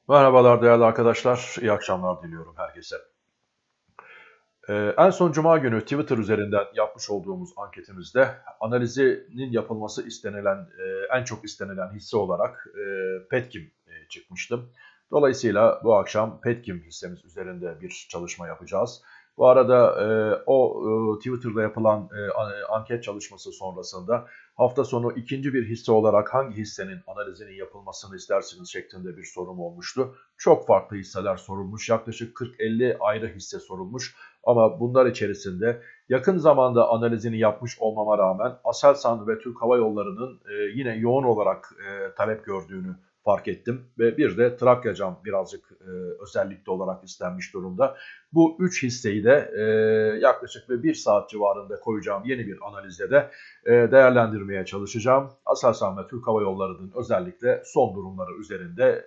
Merhabalar değerli arkadaşlar, iyi akşamlar diliyorum herkese. En son Cuma günü Twitter üzerinden yapmış olduğumuz anketimizde analizinin yapılması istenilen, en çok istenilen hisse olarak Petkim çıkmıştı. Dolayısıyla bu akşam Petkim hissemiz üzerinde bir çalışma yapacağız. Bu arada Twitter'da yapılan anket çalışması sonrasında hafta sonu ikinci bir hisse olarak hangi hissenin analizinin yapılmasını istersiniz şeklinde bir sorum olmuştu. Çok farklı hisseler sorulmuş, yaklaşık 40-50 ayrı hisse sorulmuş. Ama bunlar içerisinde yakın zamanda analizini yapmış olmama rağmen Aselsan ve Türk Hava Yolları'nın yine yoğun olarak talep gördüğünü fark ettim. Ve bir de Trakyacam birazcık özellikle olarak istenmiş durumda. Bu üç hisseyi de yaklaşık bir saat civarında koyacağım yeni bir analizde de değerlendirmeye çalışacağım. Aselsan ve Türk Hava Yolları'nın özellikle son durumları üzerinde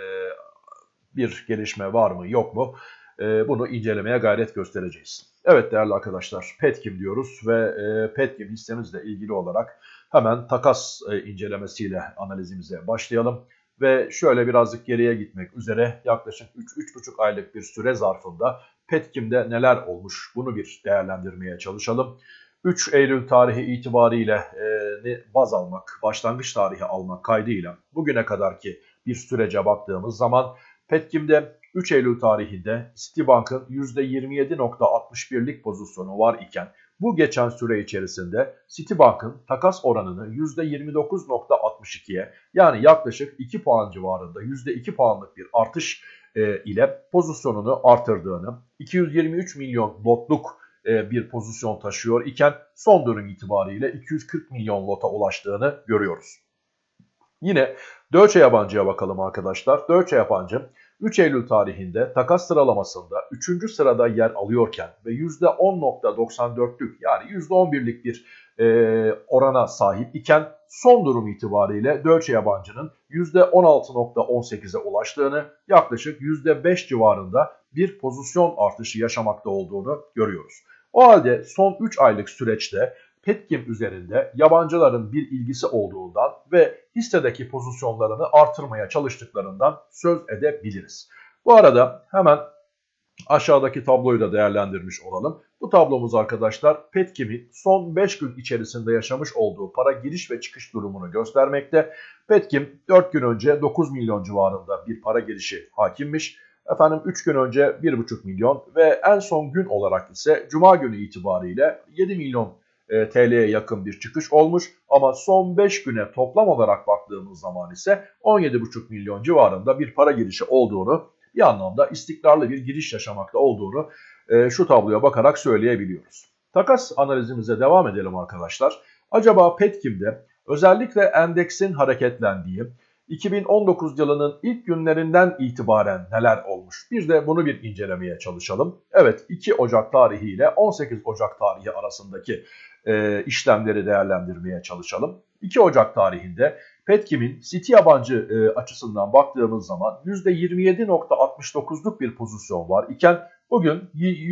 bir gelişme var mı yok mu? Bunu incelemeye gayret göstereceğiz. Evet değerli arkadaşlar, Petkim diyoruz ve Petkim hissemizle ilgili olarak hemen takas incelemesiyle analizimize başlayalım. Ve şöyle birazcık geriye gitmek üzere yaklaşık 3-3,5 aylık bir süre zarfında Petkim'de neler olmuş bunu bir değerlendirmeye çalışalım. 3 Eylül tarihi itibariyle baz almak, başlangıç tarihi almak kaydıyla bugüne kadarki bir sürece baktığımız zaman Petkim'de 3 Eylül tarihinde Citibank'ın %27,61'lik pozisyonu var iken bu geçen süre içerisinde Citibank'ın takas oranını %29,62'ye yani yaklaşık 2 puan civarında %2 puanlık bir artış ile pozisyonunu artırdığını, 223 milyon lotluk bir pozisyon taşıyor iken son durum itibariyle 240 milyon lota ulaştığını görüyoruz. Yine Deutsche Yabancı'ya bakalım arkadaşlar. Deutsche Yabancı 3 Eylül tarihinde takas sıralamasında 3. sırada yer alıyorken ve %10,94'lük yani %11'lik bir orana sahip iken son durum itibariyle Deutsche Yabancı'nın %16,18'e ulaştığını, yaklaşık %5 civarında bir pozisyon artışı yaşamakta olduğunu görüyoruz. O halde son 3 aylık süreçte Petkim üzerinde yabancıların bir ilgisi olduğundan ve hissedeki pozisyonlarını artırmaya çalıştıklarından söz edebiliriz. Bu arada hemen aşağıdaki tabloyu da değerlendirmiş olalım. Bu tablomuz arkadaşlar Petkim'in son 5 gün içerisinde yaşamış olduğu para giriş ve çıkış durumunu göstermekte. Petkim 4 gün önce 9 milyon civarında bir para girişi hakimmiş. 3 gün önce 1,5 milyon ve en son gün olarak ise Cuma günü itibariyle 7 milyon TL'ye yakın bir çıkış olmuş. Ama son 5 güne toplam olarak baktığımız zaman ise 17,5 milyon civarında bir para girişi olduğunu, bir anlamda istikrarlı bir giriş yaşamakta olduğunu şu tabloya bakarak söyleyebiliyoruz. Takas analizimize devam edelim arkadaşlar. Acaba Petkim'de özellikle endeksin hareketlendiği 2019 yılının ilk günlerinden itibaren neler olmuş? Bir de bunu bir incelemeye çalışalım. Evet, 2 Ocak tarihi ile 18 Ocak tarihi arasındaki işlemleri değerlendirmeye çalışalım. 2 Ocak tarihinde Petkim'in Citi Yabancı açısından baktığımız zaman %27,69'luk bir pozisyon var iken bugün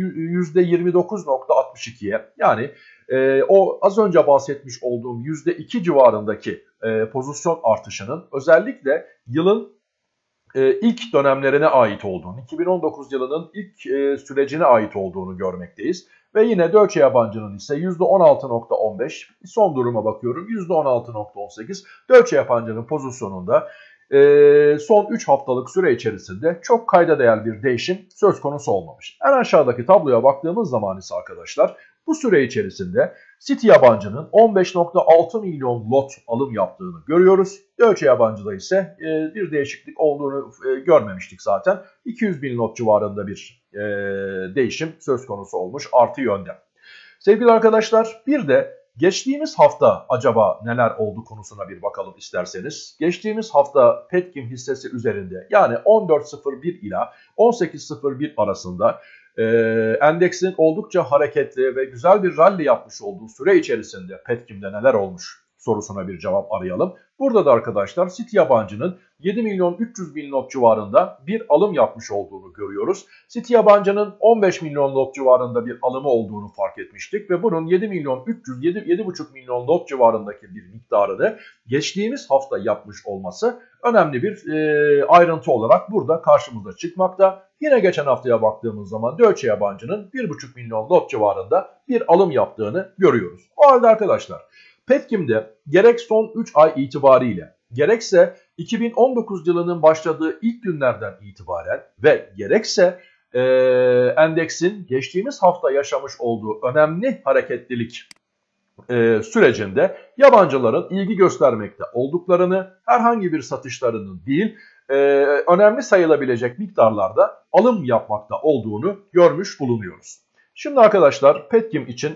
%29,62'ye yani o az önce bahsetmiş olduğum %2 civarındaki pozisyon artışının özellikle yılın ilk dönemlerine ait olduğunu, 2019 yılının ilk sürecine ait olduğunu görmekteyiz. Ve yine Deutsche Yabancı'nın ise %16,15, son duruma bakıyorum %16,18. Deutsche Yabancı'nın pozisyonunda son 3 haftalık süre içerisinde çok kayda değer bir değişim söz konusu olmamış. En aşağıdaki tabloya baktığımız zaman ise arkadaşlar bu süre içerisinde Citi Yabancı'nın 15,6 milyon lot alım yaptığını görüyoruz. Deutsche Yabancı'da ise bir değişiklik olduğunu görmemiştik zaten. 200 bin lot civarında bir değişim söz konusu olmuş artı yönde. Sevgili arkadaşlar bir de geçtiğimiz hafta acaba neler oldu konusuna bir bakalım isterseniz. Geçtiğimiz hafta Petkim hissesi üzerinde yani 14.01 ila 18.01 arasında endeksin oldukça hareketli ve güzel bir rally yapmış olduğu süre içerisinde Petkim'de neler olmuş sorusuna bir cevap arayalım. Burada da arkadaşlar City Yabancı'nın 7 milyon 300 bin not civarında bir alım yapmış olduğunu görüyoruz. City Yabancı'nın 15 milyon not civarında bir alımı olduğunu fark etmiştik ve bunun 7 milyon 300, 7,5 milyon not civarındaki bir miktarını geçtiğimiz hafta yapmış olması önemli bir ayrıntı olarak burada karşımıza çıkmakta. Yine geçen haftaya baktığımız zaman Deutsche Yabancı'nın 1,5 milyon not civarında bir alım yaptığını görüyoruz. O halde arkadaşlar Petkim'de gerek son 3 ay itibariyle gerekse 2019 yılının başladığı ilk günlerden itibaren ve gerekse endeksin geçtiğimiz hafta yaşamış olduğu önemli hareketlilik sürecinde yabancıların ilgi göstermekte olduklarını, herhangi bir satışlarının değil, önemli sayılabilecek miktarlarda alım yapmakta olduğunu görmüş bulunuyoruz. Şimdi arkadaşlar Petkim için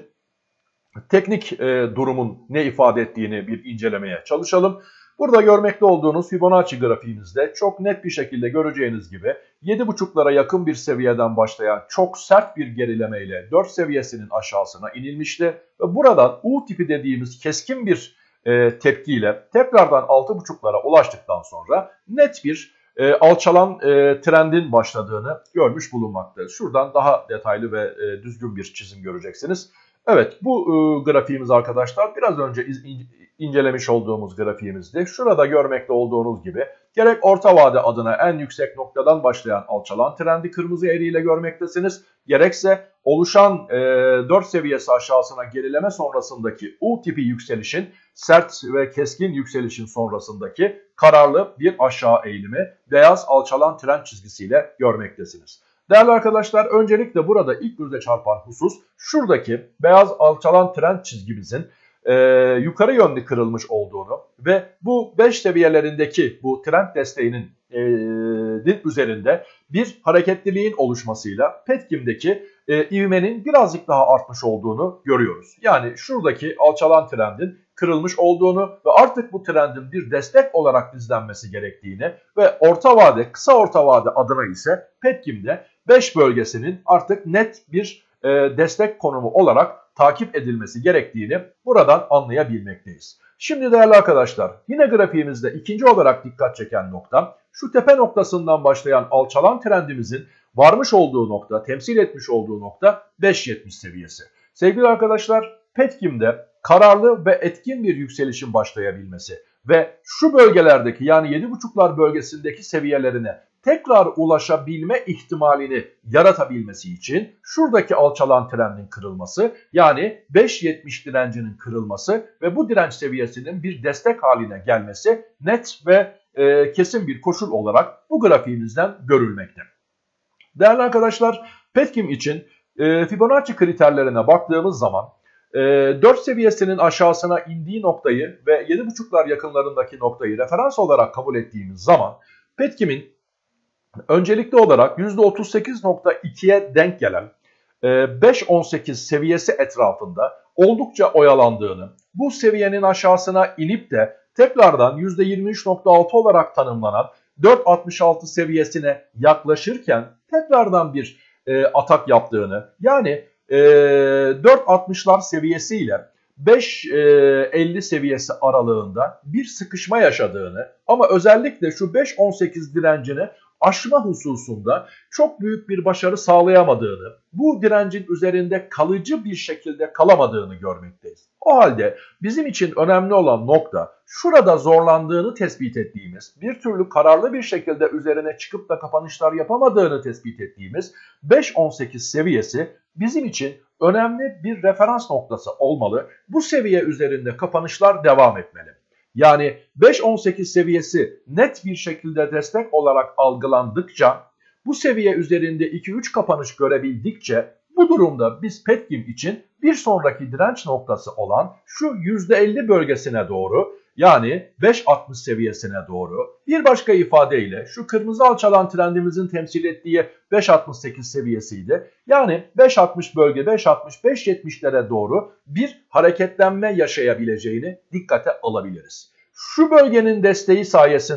teknik durumun ne ifade ettiğini bir incelemeye çalışalım. Burada görmekte olduğunuz Fibonacci grafiğimizde çok net bir şekilde göreceğiniz gibi 7,5'lara yakın bir seviyeden başlayan çok sert bir gerilemeyle 4 seviyesinin aşağısına inilmişti. Ve buradan U tipi dediğimiz keskin bir tepkiyle tekrardan 6,5'lara ulaştıktan sonra net bir alçalan trendin başladığını görmüş bulunmaktayız. Şuradan daha detaylı ve düzgün bir çizim göreceksiniz. Evet, bu grafiğimiz arkadaşlar biraz önce incelemiş olduğumuz grafiğimizdi. Şurada görmekte olduğunuz gibi gerek orta vade adına en yüksek noktadan başlayan alçalan trendi kırmızı eğriyle görmektesiniz. Gerekse oluşan 4 seviyesi aşağısına gerileme sonrasındaki U tipi yükselişin sert ve keskin yükselişin sonrasındaki kararlı bir aşağı eğilimi beyaz alçalan trend çizgisiyle görmektesiniz. Değerli arkadaşlar, öncelikle burada ilk göze çarpan husus şuradaki beyaz alçalan trend çizgimizin yukarı yönlü kırılmış olduğunu ve bu 5 seviyelerindeki bu trend desteğinin üzerinde bir hareketliliğin oluşmasıyla Petkim'deki ivmenin birazcık daha artmış olduğunu görüyoruz. Yani şuradaki alçalan trendin kırılmış olduğunu ve artık bu trendin bir destek olarak izlenmesi gerektiğini ve orta vade, kısa orta vade adına ise Petkim'de 5 bölgesinin artık net bir destek konumu olarak takip edilmesi gerektiğini buradan anlayabilmekteyiz. Şimdi değerli arkadaşlar, yine grafiğimizde ikinci olarak dikkat çeken nokta şu tepe noktasından başlayan alçalan trendimizin varmış olduğu nokta, temsil etmiş olduğu nokta 5.70 seviyesi. Sevgili arkadaşlar, Petkim'de kararlı ve etkin bir yükselişin başlayabilmesi ve şu bölgelerdeki yani 7.5'lar bölgesindeki seviyelerine tekrar ulaşabilme ihtimalini yaratabilmesi için şuradaki alçalan trendin kırılması yani 5.70 direncinin kırılması ve bu direnç seviyesinin bir destek haline gelmesi net ve kesin bir koşul olarak bu grafiğimizden görülmekte. Değerli arkadaşlar, Petkim için Fibonacci kriterlerine baktığımız zaman 4 seviyesinin aşağısına indiği noktayı ve 7.5'lar yakınlarındaki noktayı referans olarak kabul ettiğimiz zaman Petkim'in öncelikli olarak %38.2'ye denk gelen 5.18 seviyesi etrafında oldukça oyalandığını, bu seviyenin aşağısına inip de tekrardan %23.6 olarak tanımlanan 4.66 seviyesine yaklaşırken tekrardan bir atak yaptığını, yani 4.60'lar seviyesiyle 5.50 seviyesi aralığında bir sıkışma yaşadığını ama özellikle şu 5.18 direncini aşma hususunda çok büyük bir başarı sağlayamadığını, bu direncin üzerinde kalıcı bir şekilde kalamadığını görmekteyiz. O halde bizim için önemli olan nokta şurada zorlandığını tespit ettiğimiz, bir türlü kararlı bir şekilde üzerine çıkıp da kapanışlar yapamadığını tespit ettiğimiz 5.18 seviyesi bizim için önemli bir referans noktası olmalı. Bu seviye üzerinde kapanışlar devam etmeli. Yani 5.18 seviyesi net bir şekilde destek olarak algılandıkça, bu seviye üzerinde 2-3 kapanış görebildikçe bu durumda biz Petkim için bir sonraki direnç noktası olan şu %50 bölgesine doğru, yani 5.60 seviyesine doğru, bir başka ifadeyle şu kırmızı alçalan trendimizin temsil ettiği 5.68 seviyesiydi. Yani 5.60 bölge 5.60-5.70'lere doğru bir hareketlenme yaşayabileceğini dikkate alabiliriz. Şu bölgenin desteği sayesinde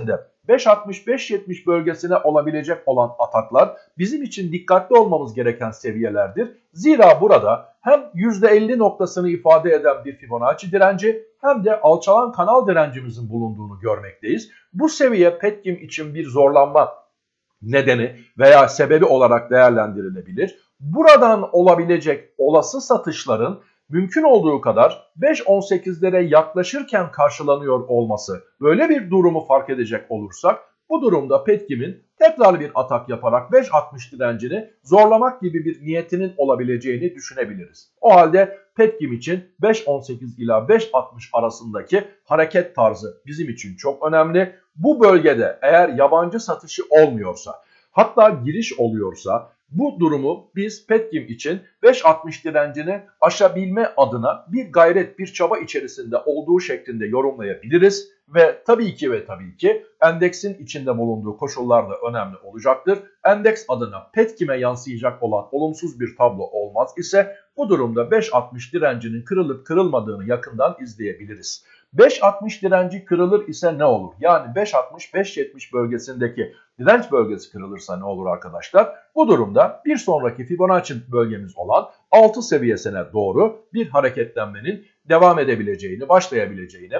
5.60-5.70 bölgesine olabilecek olan ataklar bizim için dikkatli olmamız gereken seviyelerdir. Zira burada hem %50 noktasını ifade eden bir Fibonacci direnci hem de alçalan kanal direncimizin bulunduğunu görmekteyiz. Bu seviye Petkim için bir zorlanma nedeni veya sebebi olarak değerlendirilebilir. Buradan olabilecek olası satışların mümkün olduğu kadar 5.18'lere yaklaşırken karşılanıyor olması, böyle bir durumu fark edecek olursak bu durumda Petkim'in tekrar bir atak yaparak 5.60 direncini zorlamak gibi bir niyetinin olabileceğini düşünebiliriz. O halde Petkim için 5.18 ila 5.60 arasındaki hareket tarzı bizim için çok önemli. Bu bölgede eğer yabancı satışı olmuyorsa, hatta giriş oluyorsa bu durumu biz Petkim için 5.60 direncini aşabilme adına bir gayret, bir çaba içerisinde olduğu şeklinde yorumlayabiliriz. Ve tabii ki endeksin içinde bulunduğu koşullar da önemli olacaktır. Endeks adına Petkim'e yansıyacak olan olumsuz bir tablo olmaz ise bu durumda 5.60 direncinin kırılıp kırılmadığını yakından izleyebiliriz. 5.60 direnci kırılır ise ne olur? Yani 5.60-5.70 bölgesindeki direnç bölgesi kırılırsa ne olur arkadaşlar? Bu durumda bir sonraki Fibonacci bölgemiz olan 6 seviyesine doğru bir hareketlenmenin devam edebileceğini, başlayabileceğini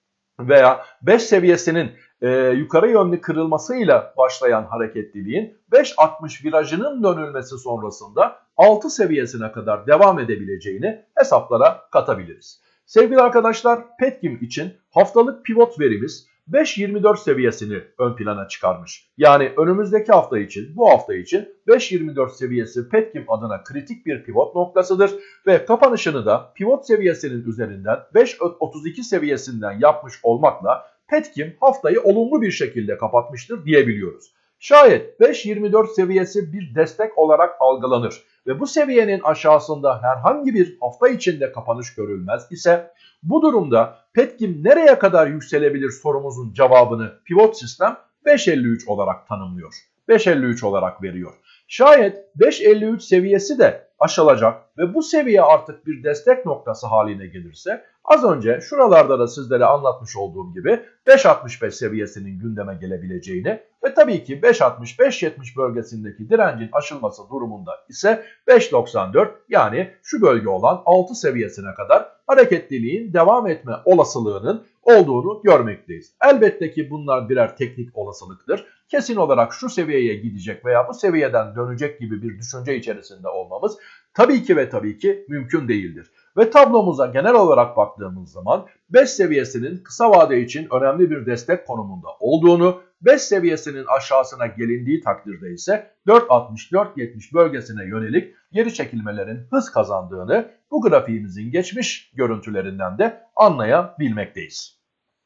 veya 5 seviyesinin yukarı yönlü kırılmasıyla başlayan hareketliliğin 5.60 virajının dönülmesi sonrasında 6 seviyesine kadar devam edebileceğini hesaplara katabiliriz. Sevgili arkadaşlar, Petkim için haftalık pivot verimiz 5.24 seviyesini ön plana çıkarmış. Yani önümüzdeki hafta için, bu hafta için 5.24 seviyesi Petkim adına kritik bir pivot noktasıdır. Ve kapanışını da pivot seviyesinin üzerinden 5.32 seviyesinden yapmış olmakla Petkim haftayı olumlu bir şekilde kapatmıştır diyebiliyoruz. Şayet 5.24 seviyesi bir destek olarak algılanır ve bu seviyenin aşağısında herhangi bir hafta içinde kapanış görülmez ise bu durumda Petkim nereye kadar yükselebilir sorumuzun cevabını pivot sistem 5.53 olarak tanımlıyor. 5.53 olarak veriyor. Şayet 5.53 seviyesi de aşılacak ve bu seviye artık bir destek noktası haline gelirse az önce şuralarda da sizlere anlatmış olduğum gibi 5.65 seviyesinin gündeme gelebileceğini ve tabii ki 5.60-5.70 bölgesindeki direncin aşılması durumunda ise 5.94 yani şu bölge olan 6 seviyesine kadar hareketliliğin devam etme olasılığının olduğunu görmekteyiz. Elbette ki bunlar birer teknik olasılıktır. Kesin olarak şu seviyeye gidecek veya bu seviyeden dönecek gibi bir düşünce içerisinde olmamız tabii ki mümkün değildir. Ve tablomuza genel olarak baktığımız zaman 5 seviyesinin kısa vade için önemli bir destek konumunda olduğunu, 5 seviyesinin aşağısına gelindiği takdirde ise 4.60-4.70 bölgesine yönelik geri çekilmelerin hız kazandığını bu grafiğimizin geçmiş görüntülerinden de anlayabilmekteyiz.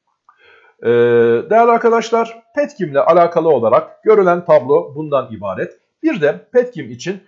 Değerli arkadaşlar, Petkim ile alakalı olarak görülen tablo bundan ibaret. Bir de Petkim için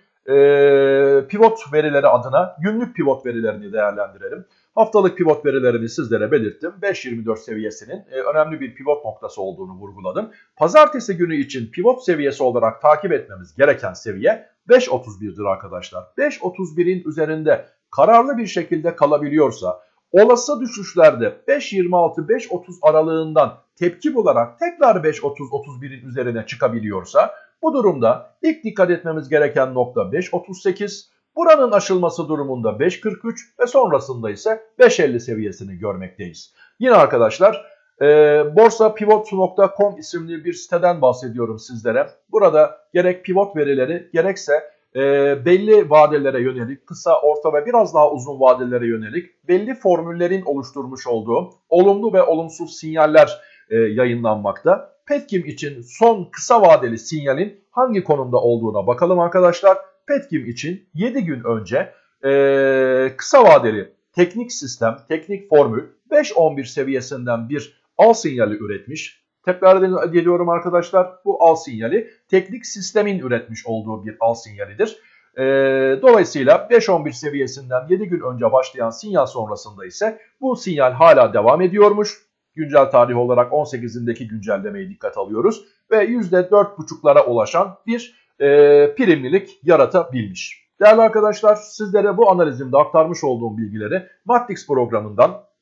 pivot verileri adına günlük pivot verilerini değerlendirelim. Haftalık pivot verilerini sizlere belirttim. 5.24 seviyesinin önemli bir pivot noktası olduğunu vurguladım. Pazartesi günü için pivot seviyesi olarak takip etmemiz gereken seviye 5.31'dir arkadaşlar. 5.31'in üzerinde kararlı bir şekilde kalabiliyorsa, olası düşüşlerde 5.26-5.30 aralığından tepki bularak tekrar 5.30-31'in üzerine çıkabiliyorsa bu durumda ilk dikkat etmemiz gereken nokta 5.38, buranın aşılması durumunda 5.43 ve sonrasında ise 5.50 seviyesini görmekteyiz. Yine arkadaşlar borsapivot.com isimli bir siteden bahsediyorum sizlere. Burada gerek pivot verileri gerekse belli vadelere yönelik, kısa, orta ve biraz daha uzun vadelere yönelik belli formüllerin oluşturmuş olduğu olumlu ve olumsuz sinyaller yayınlanmakta. Petkim için son kısa vadeli sinyalin hangi konumda olduğuna bakalım arkadaşlar. Petkim için 7 gün önce kısa vadeli teknik sistem, teknik formül 5.11 seviyesinden bir al sinyali üretmiş. Tekrar ediyorum arkadaşlar, bu al sinyali teknik sistemin üretmiş olduğu bir al sinyalidir. Dolayısıyla 5.11 seviyesinden 7 gün önce başlayan sinyal sonrasında ise bu sinyal hala devam ediyormuş. Güncel tarih olarak 18'indeki güncellemeyi dikkat alıyoruz ve %4.5'lara ulaşan bir primlilik yaratabilmiş. Değerli arkadaşlar, sizlere bu analizimde aktarmış olduğum bilgileri Matrix programından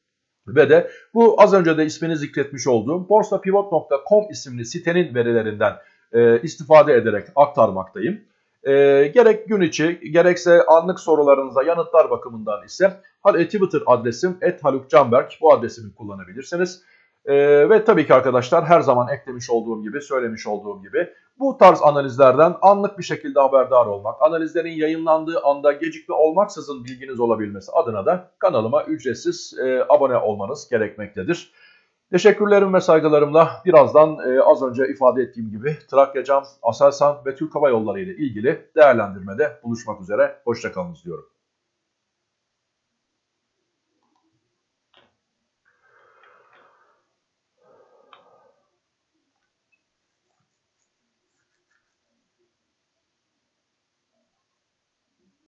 Ve de bu az önce de ismini zikretmiş olduğum borsapivot.com isimli sitenin verilerinden istifade ederek aktarmaktayım. Gerek gün içi gerekse anlık sorularınıza yanıtlar bakımından ise Twitter adresim @halukcanberk, bu adresimi kullanabilirsiniz. Ve tabii ki arkadaşlar her zaman eklemiş olduğum gibi, söylemiş olduğum gibi bu tarz analizlerden anlık bir şekilde haberdar olmak, analizlerin yayınlandığı anda gecikme olmaksızın bilginiz olabilmesi adına da kanalıma ücretsiz abone olmanız gerekmektedir. Teşekkürlerim ve saygılarımla birazdan az önce ifade ettiğim gibi Trakyacam, Aselsan ve Türk Hava Yolları ile ilgili değerlendirmede buluşmak üzere. Hoşça kalınız diyorum.